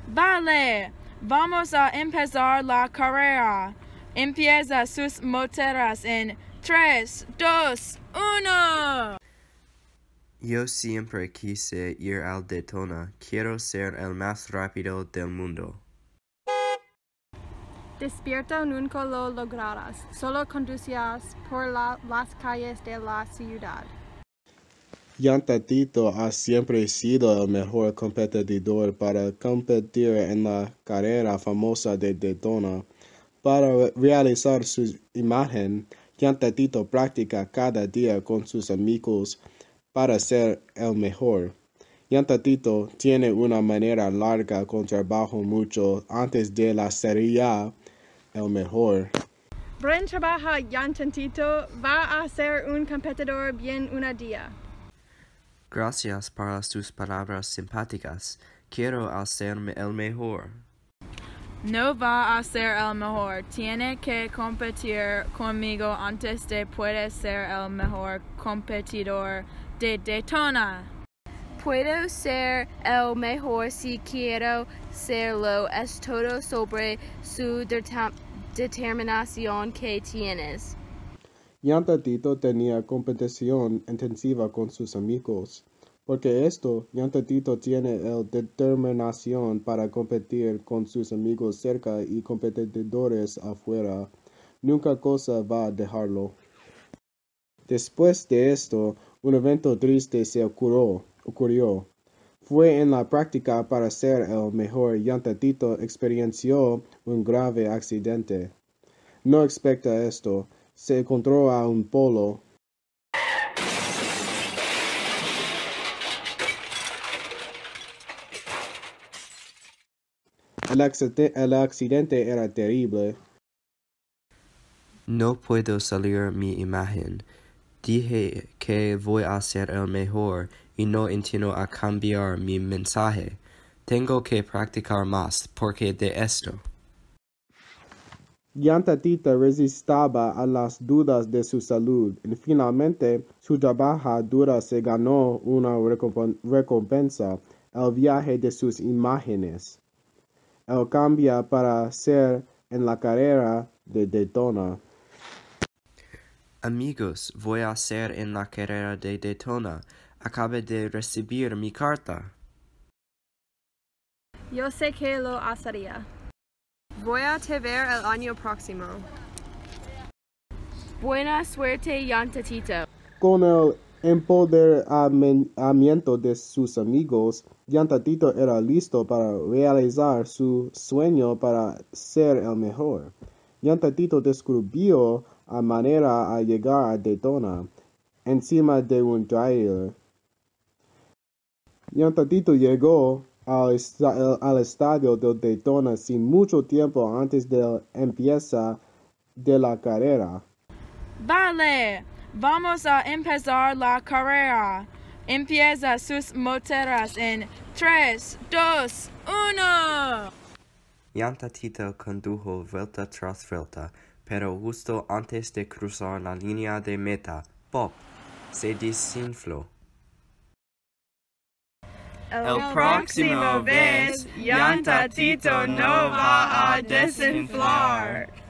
Vale, vamos a empezar la carrera. Empieza sus moteras en 3, 2, 1. Yo siempre quise ir al Daytona. Quiero ser el más rápido del mundo. Despierta, nunca lo lograrás. Solo conducirás por las calles de la ciudad. Yantatito ha siempre sido el mejor competidor para competir en la carrera famosa de Daytona. Para realizar su imagen, Yantatito practica cada día con sus amigos para ser el mejor. Yantatito tiene una manera larga con trabajo mucho antes de la sería el mejor. Buen trabajo, Yantatito. Va a ser un competidor bien un día. Gracias por tus palabras simpáticas. Quiero hacerme el mejor. No va a ser el mejor. Tiene que competir conmigo antes de poder ser el mejor competidor de Daytona. Puedo ser el mejor si quiero serlo. Es todo sobre su determinación que tienes. Yantatito tenía competición intensiva con sus amigos. Porque esto, Yantatito tiene la determinación para competir con sus amigos cerca y competidores afuera. Nunca cosa va a dejarlo. Después de esto, un evento triste se ocurrió. Fue en la práctica para ser el mejor. Yantatito experienció un grave accidente. No expecta esto. Se encontró a un polo. El accidente era terrible. No puedo salir mi imagen. Dije que voy a ser el mejor y no entiendo a cambiar mi mensaje. Tengo que practicar más porque de esto. Yantatito resistaba a las dudas de su salud y finalmente su trabajo duro se ganó una recompensa, el viaje de sus imágenes. Él cambia para ser en la carrera de Daytona. Amigos, voy a ser en la carrera de Daytona. Acabé de recibir mi carta. Yo sé que lo haría. Voy a te ver el año próximo. Buena suerte, Yantatito. Con el empoderamiento de sus amigos, Yantatito era listo para realizar su sueño para ser el mejor. Yantatito descubrió a manera a llegar a Daytona encima de un trailer. Yantatito llegó al estadio de Daytona sin mucho tiempo antes del empieza de la carrera. Vale, vamos a empezar la carrera. Empieza sus moteras en 3, 2, 1. Yantatito condujo vuelta tras vuelta, pero justo antes de cruzar la línea de meta, ¡pop!, se desinfló. El próximo vez, Yantatito no va a desinflar.